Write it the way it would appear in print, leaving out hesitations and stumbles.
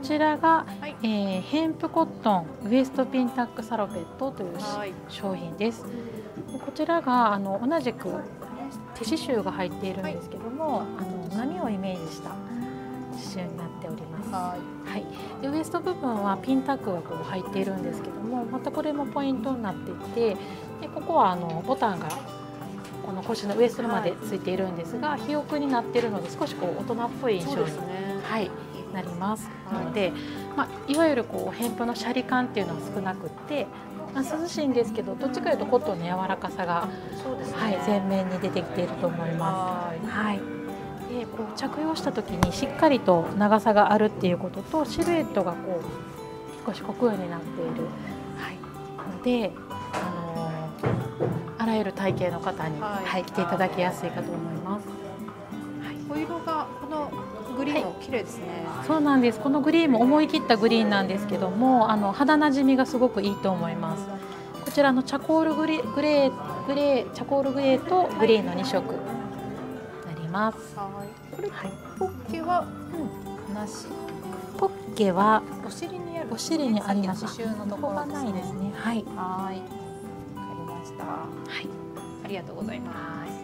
ちらが、 はい、 ヘンプコットンウエストピンタックサロペットというはい、 商品です。でこちらが同じく手刺繍が入っているんですけども、波をイメージした刺繍になっております。 ははい、でウエスト部分はピンタックがこう入っているんですけども、またこれもポイントになっていて、でここはボタンがこの腰のウエストまでついているんですが、肥沃になっているので少しこう大人っぽい印象に、はい、なります。なので、いわゆるこうヘンプのシャリ感っていうのは少なくって、涼しいんですけど、どっちかというとコットンの柔らかさが、 そうですね。 はい、前面に出てきていると思います。はい。でこう着用した時にしっかりと長さがあるっていうことと、シルエットがこう少しコクヨになっている、はい、ので、あらゆる体型の方に、はい着ていただきやすいかと思います。はい、 お色がこのグリーンも綺麗ですね。 そうなんです。このグリーンも思い切ったグリーンなんですけども、肌なじみがすごくいいと思います。こちらのチャコールグレーチャコールグレーとグリーンの2色になります。 はい。これ、ポッケはなし。 ポッケはお尻にある。 お尻にあります。 刺繍のところですね。 ないですね。はい。 はい。わかりました。 はい。 ありがとうございます。